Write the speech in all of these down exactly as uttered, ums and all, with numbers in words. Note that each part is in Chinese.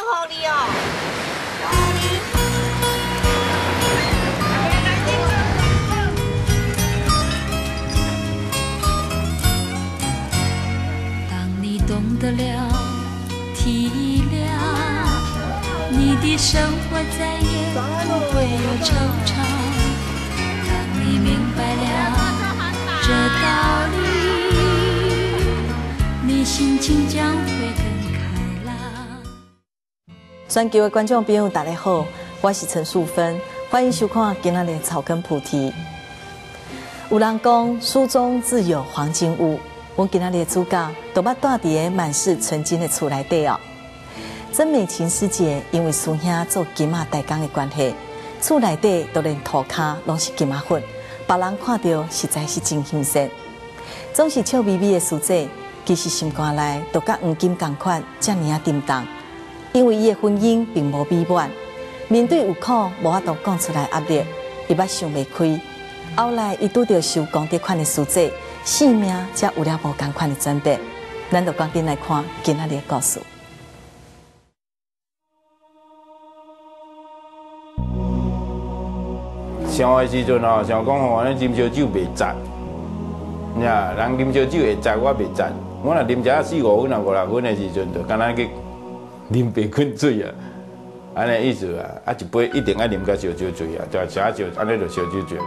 好你哦，好你。 当你懂得了体谅，你的生活再也不会有惆怅。当你明白了这道理，你心情将会更开朗。 全球的观众朋友，大家好，我是陈淑芬，欢迎收看今仔日草根菩提。有人讲书中自有黄金屋，我今仔日的主角都捌住伫个满是纯金的厝内底哦。曾美琴师姐因为师兄做金仔代工的关系，厝内底都连涂骹拢是金仔粉，别人看到实在是真新鲜。总是笑眯眯的师姐，其实心肝内都甲黄金同款，遮尔啊沉重。因为伊的婚姻并无美满，面对有苦无法度讲出来压力，伊捌想袂开。后来伊拄到受功德款的师姐，性命才有了无同款的转变。咱就赶紧来看今仔日的故事。 上的时阵吼，想讲吼，咱啉烧酒袂值，呀，人啉烧酒会值，我袂值。我若啉只四五分啊、五六分的时阵，就敢若去啉白滚水啊，安尼意思啊，啊一杯一定要啉到烧酒醉啊，就食酒，安尼就烧酒醉。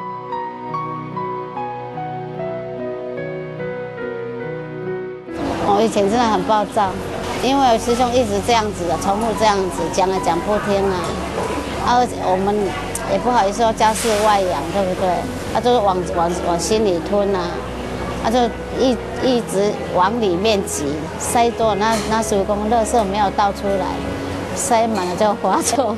我以前真的很暴躁，因为师兄一直这样子的，重复这样子讲了讲不听啊，而且我们也不好意思说家事外扬，对不对？他就是往往往心里吞啊，他就一一直往里面挤，塞多了，那那属于公垃圾没有倒出来，塞满了就滑走。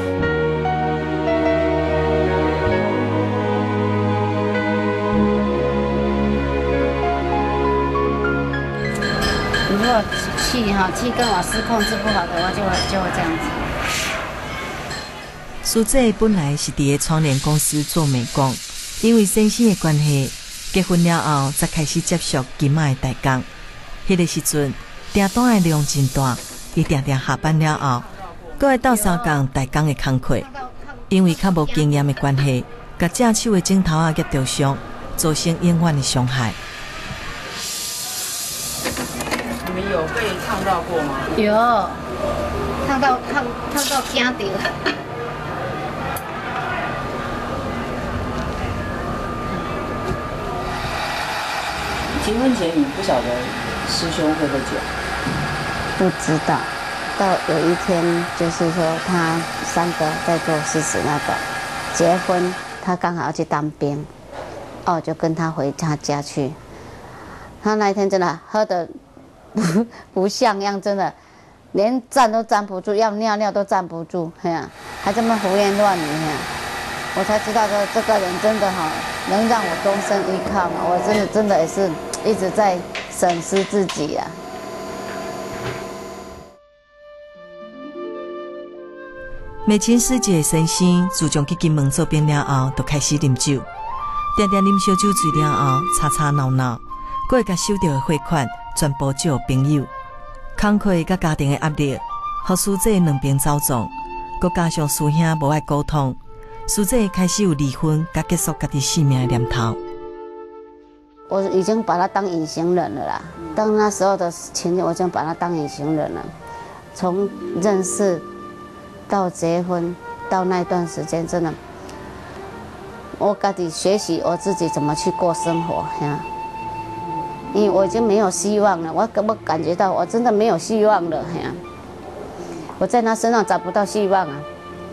如果气哈气跟瓦斯控制不好的话，就会就会这样子。 师姐本来是伫个窗帘公司做美工，因为先生的关系，结婚了后才开始接触金仔的代工。迄个时阵，订单的量真大，伊常常下班了后，搁会斗相共代工的工课。因为较无经验的关系，甲正手的镜头啊夹着伤，造成永远的伤害。 你们有被烫到过吗？ 有，烫到烫烫到惊到。 结婚前你不晓得师兄会喝酒？ 不知道，到有一天就是说他三个在做事实那个结婚，他刚好要去当兵，哦，就跟他回他家去。他那一天真的喝的不不像样，真的连站都站不住，要尿尿都站不住，嘿呀，还这么胡言乱语，嘿呀，我才知道说这个人真的哈，能让我终身依靠嘛。我真的真的也是一直在审视自己啊。 美琴师姐的先生自从去金门做兵了后，就开始啉酒，常常啉烧酒醉了后，吵吵闹闹，佫会甲收到的汇款全部借朋友，工课甲家庭的压力，互师姐两边走撞，佫加上师兄无爱沟通，师姐开始有离婚甲结束家己性命的念头。 我已经把他当隐形人了啦，当那时候的情景，我已经把他当隐形人了，从认识到结婚，到那段时间，真的，我自己学习我自己怎么去过生活呀。因为我已经没有希望了，我我感觉到我真的没有希望了呀。我在他身上找不到希望啊。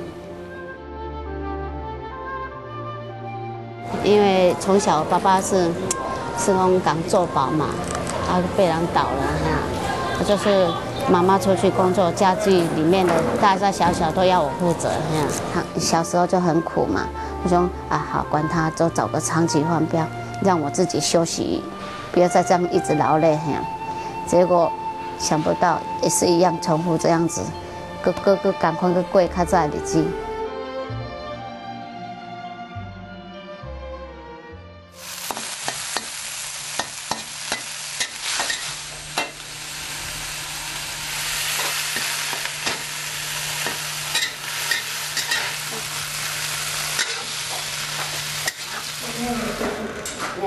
因为从小爸爸是是龙港做保嘛，他被人倒了呀，他就是妈妈出去工作，家具里面的大大小小都要我负责呀。他小时候就很苦嘛，我说啊好，管他，就找个长期换标，让我自己休息，不要再这样一直劳累呀。结果想不到也是一样重复这样子，个个个赶快个跪较早日子。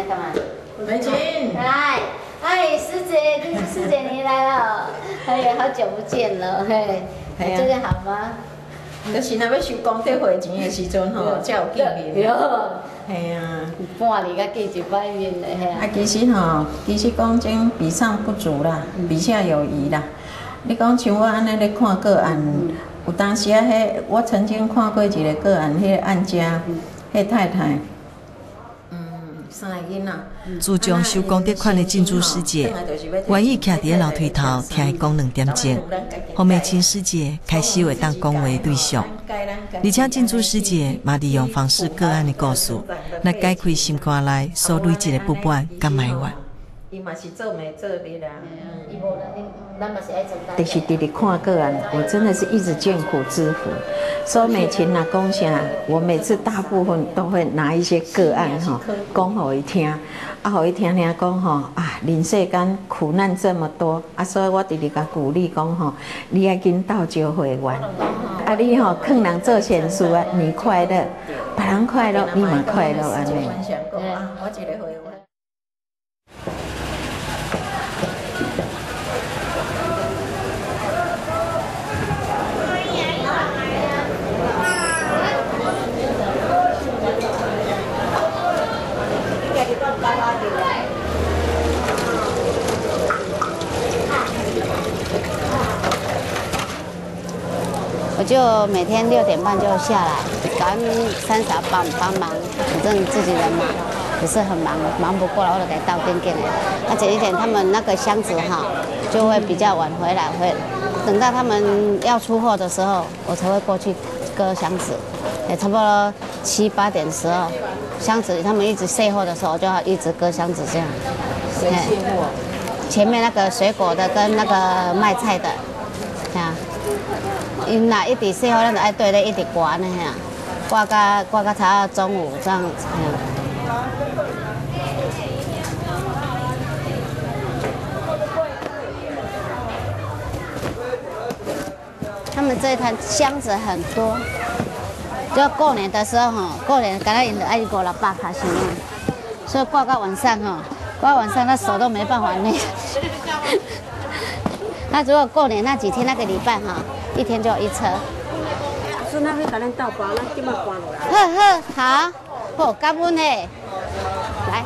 在干嘛？ 美琴， 来，哎，师姐，这是师姐你来了，哎呀，好久不见了，嘿，你最近好吗？ 就是若要收功德会钱的时阵吼，才有见面。 有， 系啊。 半年才见一摆面的，嘿啊，其实吼，其实讲真，比上不足啦，比下有余啦。你讲像我安尼咧看个案，有当时啊，迄我曾经看过一个个案，迄个案家，迄太太，嗯，三个囡仔。 自从收功德款的进驻师姐，愿意徛伫楼梯头听伊讲两点钟，后面请师姐开始会当讲话对象，而且进驻师姐嘛利用方式个案的故事，来解开心肝内所累积的不满甲埋怨。 伊嘛是做媒做的啦， 伊无咱咱嘛是爱做。 但是弟弟看个案，我真的是一直见苦知福。所以美琴呐讲啥，我每次大部分都会拿一些个案哈，讲互伊听，啊，互伊听听讲吼啊，人世间苦难这么多，啊，所以我弟弟甲鼓励讲吼，你要紧倒招会员，啊，你吼劝人做善事啊，你快乐，别人快乐，你嘛快乐安尼。啊，我一个会员。 我就每天六点半就下来，赶三嫂帮帮忙，反正自己人嘛，也是很忙，忙不过来，我就给倒电电来。而且一点他们那个箱子哈，就会比较晚回来，会等到他们要出货的时候，我才会过去割箱子。也差不多七八点时候，箱子他们一直卸货的时候，我就要一直割箱子这样。 谁卸货？ 前面那个水果的跟那个卖菜的，啊。因若一直卸货，咱就爱对咧一直挂呢吓，挂到挂到差到中午这样子。他们这一摊箱子很多，就过年的时候哈，过年刚才因就爱五六百卡箱，所以挂到晚上哈，挂到晚上他手都没办法捏。那如果过年那几天那个礼拜哈，一天就有一车。 是那边给咱倒包，咱今麦搬落来。 呵呵，好，好，感恩呢。来，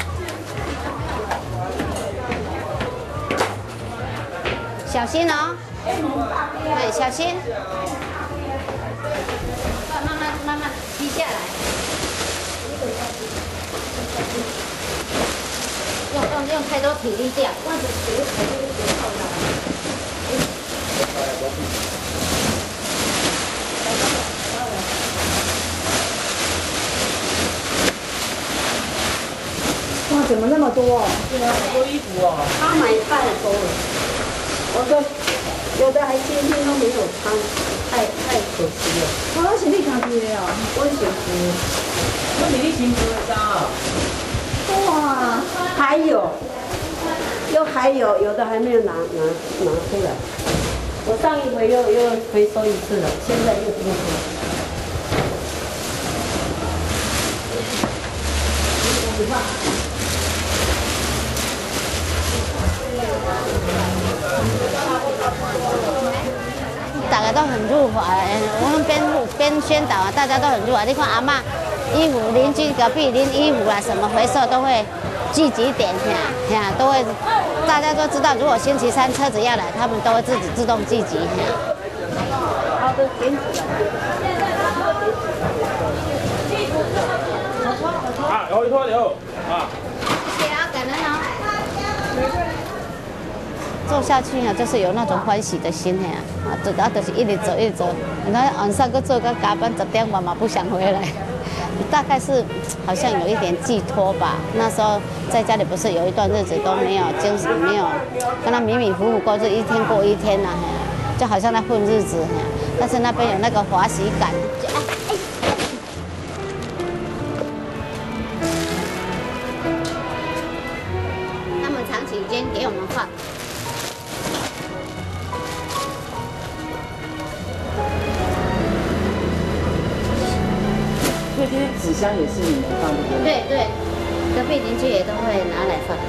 小心哦，对，小心。慢慢慢慢踢下来。用用用太多体力掉，或者体力体力不够了。 哇，怎么那么多？ 对啊，好多衣服哦。 他买太多了，我说有的还今天都没有穿，太太可惜了。 我是你家己的哦， 我是服， 我是你新做的衫。 哇，还有，又还有，有的还没有拿拿拿出来。我上一回又又回收一次了，现在又多出来。 大家都很入华，我们边边宣导啊，大家都很入华。你看阿嬷衣服，邻居隔壁拎衣服啊，什么回收都会聚集点，呀呀，都会，大家都知道，如果星期三车子要来，他们都会自己自动聚集。 好的，给你。 啊，有一拖有啊。 谢谢啊，感恩哦。做下去啊，就是有那种欢喜的心呀，啊，走啊，就是一直走一直走，然后晚上个做个加班，十点晚嘛不想回来，大概是好像有一点寄托吧。那时候在家里不是有一段日子都没有精神，没有跟他迷迷糊糊过，就一天过一天呐、啊，就好像在混日子。但是那边有那个华喜感，就哎哎。他们长期间给我们放。 所以这些纸箱也是你们放的，对不对？ 对对， 隔壁邻居也都会拿来放。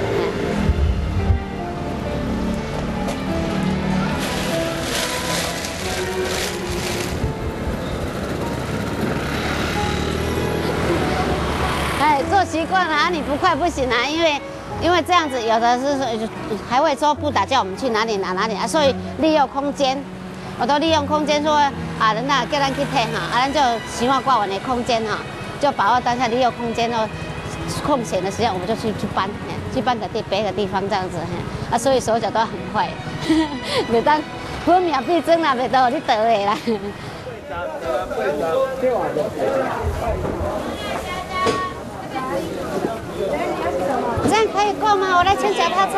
哎，做习惯了啊，你不快不行啊，因为因为这样子，有的是说还会说不打叫我们去哪里拿哪里啊，所以利用空间，我都利用空间说啊，人家叫咱去退哈，啊，咱就希望挂完的空间哈，就把握当下利用空间哦，空闲的时间我们就去去搬，去搬个地别个地方这样子，啊，所以手脚都很快，每当分秒必争啦，袂到你得的啦。这样可以够吗？我来牵脚踏车。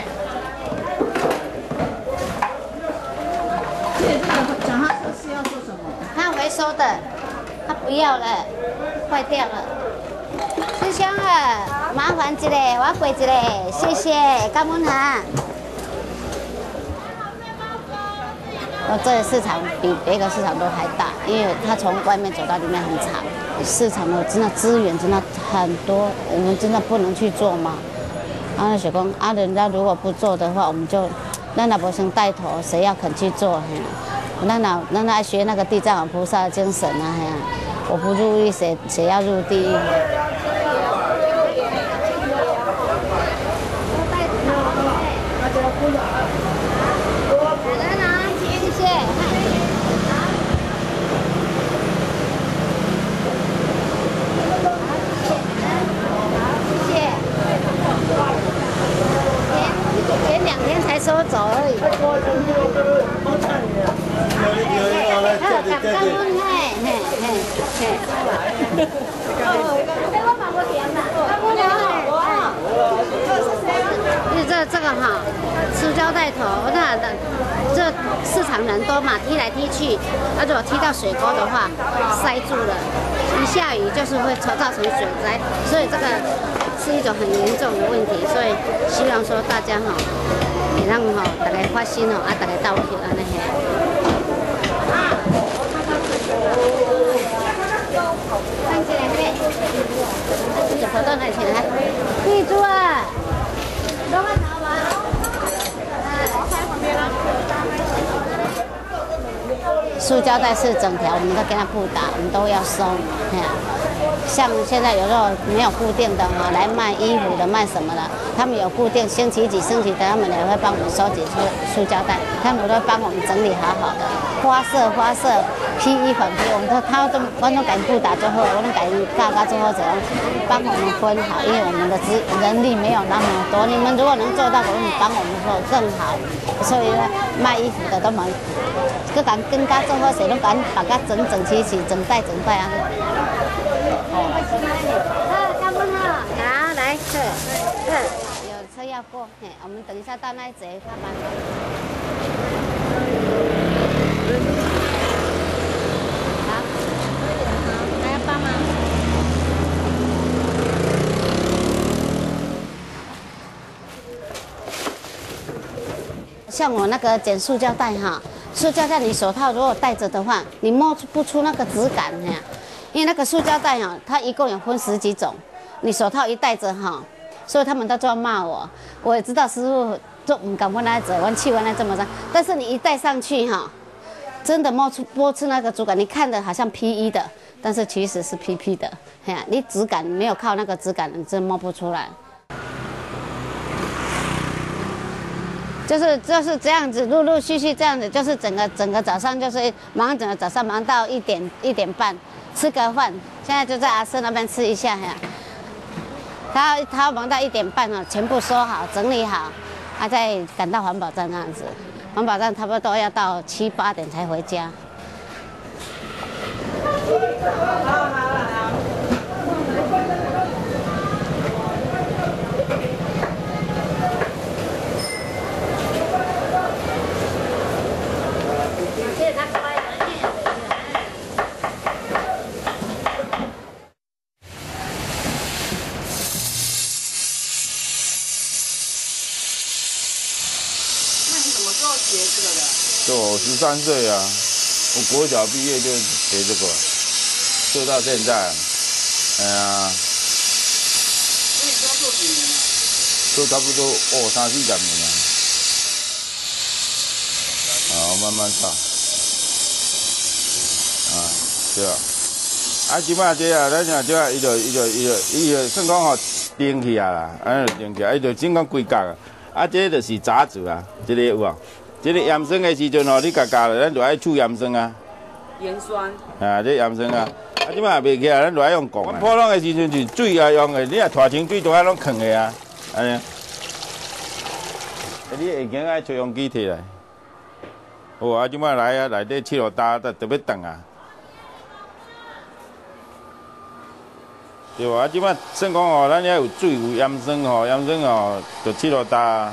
这个脚踏车是要做什么？ 他回收的，他不要了，坏掉了。师兄啊，麻烦一个，我跪一个，谢谢，感恩哈。我这个市场比别个市场都还大，因为它从外面走到里面很长。市场的真的资源真的很多，我们真的不能去做嘛。啊，那小公啊，人家如果不做的话，我们就那那不先带头，谁要肯去做？那那那那学那个地藏王菩萨的精神啊！我不入狱，谁谁要入地狱？收走而已。感恩嘿，嘿嘿嘿。这这个哈，塑胶袋头，那这市场人多嘛，踢来踢去，那如果踢到水沟的话，塞住了，一下雨就是会造成水灾，所以这个是一种很严重的问题，所以希望说大家哈。让吼大家发心哦，啊，大家斗气安尼嘿。看起来嘿，这是活动来起来。记住啊，弄个头发。塑胶袋是整条，我们都给它布打，我们都要收，哎呀。像现在有时候没有固定的哈，来卖衣服的、卖什么的，他们有固定星期几、星期几，他们也会帮我们收集出塑胶袋，他们都帮我们整理好好的，花色、花色、批衣粉批，我们都他都我都改布打之后，我都改嘎嘎之后怎样帮我们分好，因为我们的资人力没有那么多，你们如果能做到，我们帮我们做更好，所以呢，卖衣服的都蛮，佮敢跟嘎之后，谁都敢把它整整齐齐、整袋整袋啊。好，感恩哈，好，来，是，是，有车要过，嘿，我们等一下到那一节看吧。好，还要帮忙。像我那个捡塑胶袋哈，塑胶袋你手套如果戴着的话，你摸不出那个质感呀。因为那个塑胶袋哈，它一共有分十几种，你手套一戴着哈，所以他们都这样骂我。我也知道师傅做唔敢问他走，玩气玩的这么脏，但是你一戴上去哈，真的摸出摸出那个质感，你看的好像 P E 的，但是其实是 P P 的，哎呀，你质感没有靠那个质感，你真摸不出来。就是就是这样子，陆陆续续这样子，就是整个整个早上就是忙，整个早上忙到一点一点半。吃个饭，现在就在阿师那边吃一下呀。他他忙到一点半了，全部收好、整理好，啊，再赶到环保站那样子。环保站差不多要到七八点才回家。好好好。 就我十三岁啊，我国小毕业就学这个，做到现在，哎呀， 都差不多哦三四十年啊。好，慢慢炒。啊，对啊。啊，即摆这啊，咱像这啊，伊就伊就伊就伊就算讲吼定起啊啦，安尼定起啊，伊就整讲规格啊。啊，这就是杂质啊，这个有啊。这个盐酸的时阵吼，你家家咱就爱煮盐酸啊。 盐酸。啊， 这盐酸啊。啊，即摆袂起啊，咱就爱用讲啊。普通的时阵是水啊用的，你啊拖清水都爱拢放的啊，安尼。你下间爱吹风机摕来。好啊，即摆来啊，内底七落搭，特特别长啊。对啊，即摆算讲吼，咱遐有水有盐酸吼，盐酸吼就七落搭。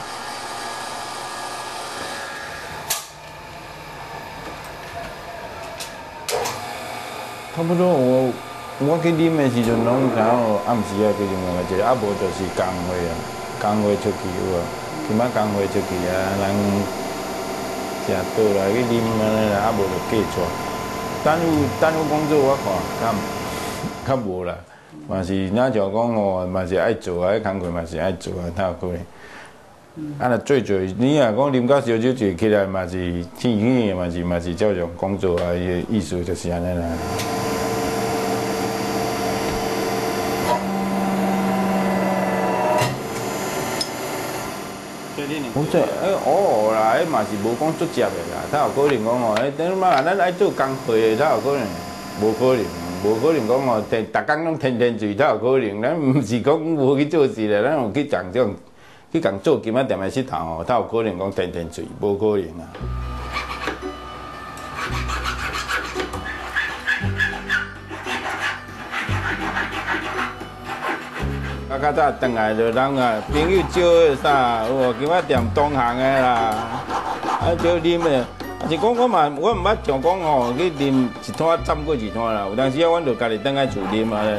差不多我我去啉的时阵，拢然后暗时啊去啉两个一个，啊无就是工会啊，工会出去有啊，今仔工会出去啊，人食倒来去啉安尼啦，啊无就过带。耽误耽误工作我看较较无啦，嘛是哪像讲吼，嘛是爱做啊，迄工课嘛是爱做啊，哪有可能？啊，若做做，你若讲啉到烧酒醉起来，嘛是天气嘛是嘛是照常工作啊，伊个意思就是安尼啦。我说，诶，偶尔啦，迄嘛是无讲足接的啦，他有可能讲吼，诶，等嘛，咱爱做工会的，他有可能，无可能，无可能讲吼，天，逐工拢天天醉，他有可能，咱毋是讲无去做事咧，咱有去讲种。去共做金仔店的佚头吼，他有可能讲天天醉，无可能啊。啊，较早转来就人啊，朋友少个啥，有金仔店同行的啦，啊少啉的，啊是讲我嘛，我毋捌像讲吼去啉一摊浸过一摊啦，有当时啊，阮就家己转来厝啉啊。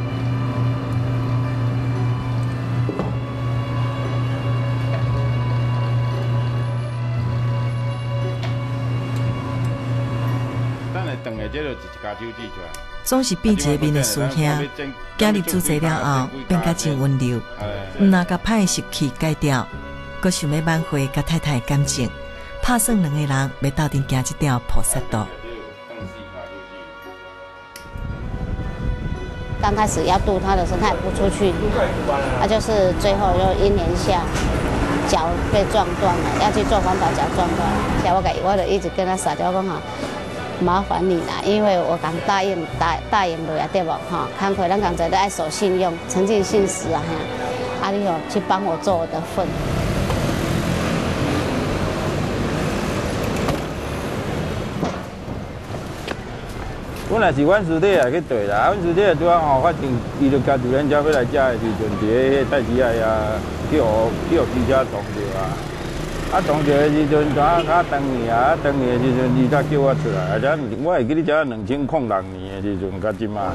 总是变一个面的师兄，今日煮济了后变甲真温柔，毋若甲歹习气改掉，阁想要挽回甲太太的感情，拍算两个人要斗阵行这条菩萨道。 刚开始要渡他的时候，他也不出去，他就是最后又一年下脚被撞断了，要去做环保脚撞断了。像我个我就一直跟他撒娇讲哈。麻烦你啦，因为我刚答应答答应落来对无哈？看回咱刚才都爱守信用，诚信信实啊哈！啊你哦去帮我做我的份。 我若是阮师弟也去对啦，阮师弟拄啊吼，发现伊就家住咱遮要来食的时阵，伫个代志啊呀，去互去互记者撞着啊。啊，撞着的时阵，就啊较长年啊，长年的时阵，伊才叫我出来。而且我会记你遮两千零六年的时阵，甲即马。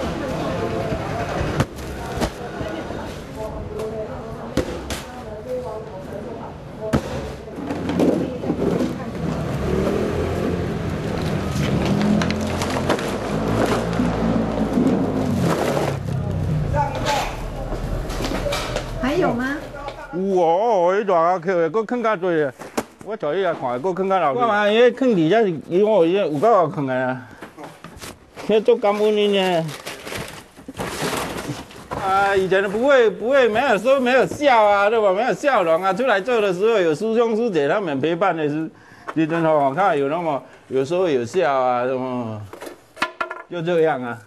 还有吗？ 有哦，迄大个扣的，佫囥较多啊。我带伊来看，佫囥较老。我嘛伊迄囥伫遮是，伊我伊有够好囥的啊。迄做感恩的呢。啊，以前不会不会没有说没有笑啊，对吧？没有笑容啊。出来做的时候有师兄师姐他们陪伴的时，时阵吼，看有那么有时候有笑啊，什么就这样啊。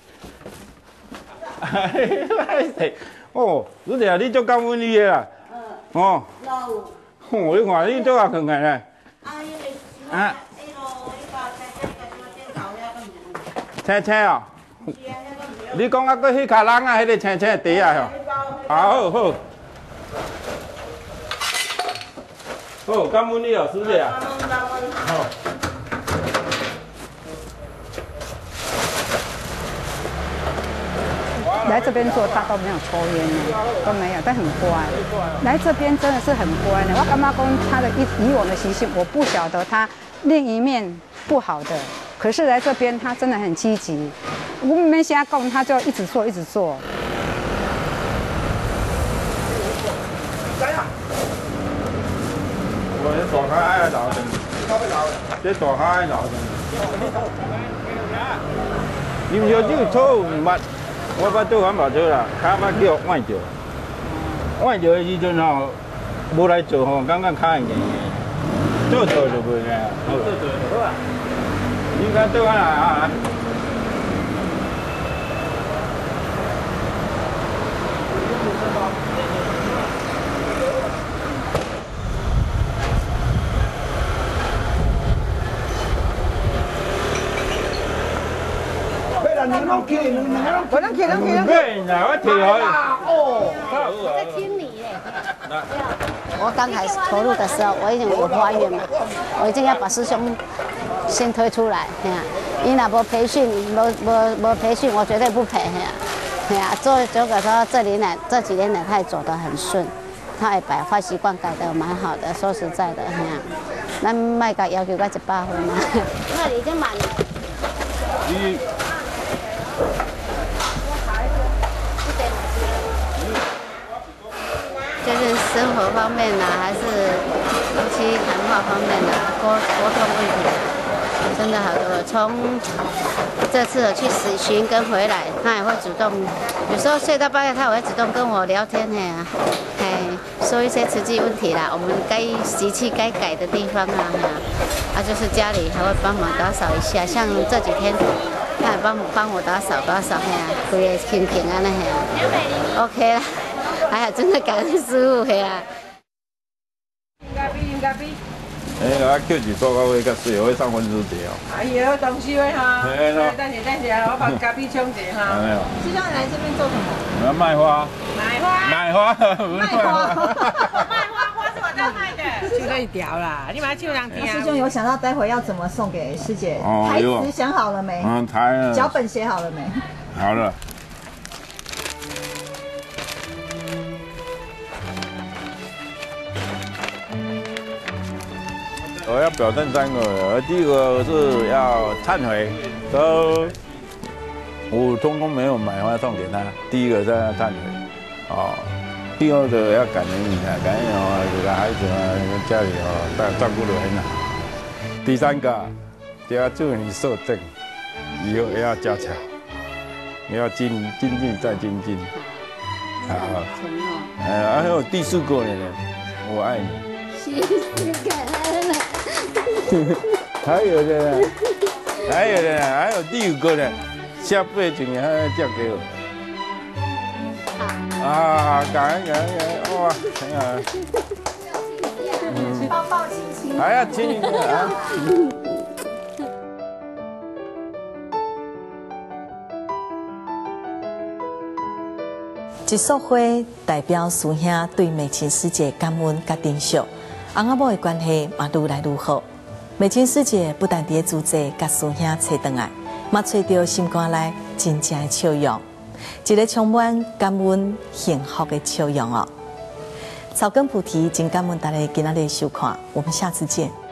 哦，师姐你做感恩你的啦。嗯。哦。哦，你看你做啊囥个咧。啊。青青哦。你讲啊，搁迄卡人啊，迄个青青的茶啊吼。好好。好，感恩你哦，师姐啊。好。 来这边做，他都没有抽烟呢，都没有，但很乖。来这边真的是很乖呢。我干妈公他的以以往的习性，我不晓得他另一面不好的，可是来这边他真的很积极。我没瞎供，他就一直做，一直做。 这大卡爱留上，这大卡爱留上。啉烧酒错唔捌，我捌做环保车啦，卡捌叫换掉，换掉的时阵吼，无来做吼，感觉卡硬硬，做做就袂硬。做做就好啊。应该做下来啊。 我能去，能去，能去。 对，哪我提来。 哦， 我在听你耶。我刚开始投入的时候，我已经有怀孕嘛，我一定要把师兄先推出来。哎呀，你若无培训，无无无培训，我绝对不赔。哎呀，哎呀，做这个说这里来这几年来，他也走得很顺，他也把坏习惯改得蛮好的。说实在的，哎呀，咱卖个要求个一百分嘛，那已经满了。 你。 就是生活方面呢，还是夫妻谈话方面呢，沟沟通问题，真的好多。从这次我去实寻根回来，他也会主动，有时候睡到半夜，他也会主动跟我聊天的呀，哎，说一些实际问题啦，我们该习气该改的地方啊，啊，就是家里还会帮忙打扫一下，像这几天。 他也帮帮我打扫打扫，嘿啊，规个平平安的嘿啊 ，OK 啦，哎呀，真的感恩师傅嘿啊。 应该比应该比。 哎，我叫一做到位较水，我上分数题哦。 哎呦，东西喂哈。 嘿咯。 等下等下，我把咖啡冲一下哈。 没有。 师兄来这边做什么？ 我要卖花。 卖花。 卖花。 卖花。卖花花是我在卖的。就这一条啦，你把它就两条。 师兄有想到待会要怎么送给师姐？ 哦， 台词想好了没？ 嗯，台了。 脚本写好了没？ 好了。 我要表证三个，第一个是要忏悔，说我通通没有买花送给他。第一个是要忏悔，哦，第二个要感恩你啊，感恩哦，这个孩子啊，家里哦，照照顾得很好。第三个，就要祝你受正，以后也要加强，也要精精进再精进。好，呃，还有第四个呢，我爱你。 谢谢感恩了。 还有的呢，还有的呢，还有第五个呢，下辈子你还要嫁给我。啊，感恩感恩感恩，哇，很好。嗯， 抱抱亲亲。 还要亲一个啊。 一束花代表师兄对美琴师姐感恩甲珍惜，翁仔某的关系嘛愈来愈好。 美琴师姐不但伫主持甲师兄找回来，嘛找到心肝内真正的笑容，一个充满感恩幸福的笑容哦。草根菩提真感恩大家今仔日收看，我们下次见。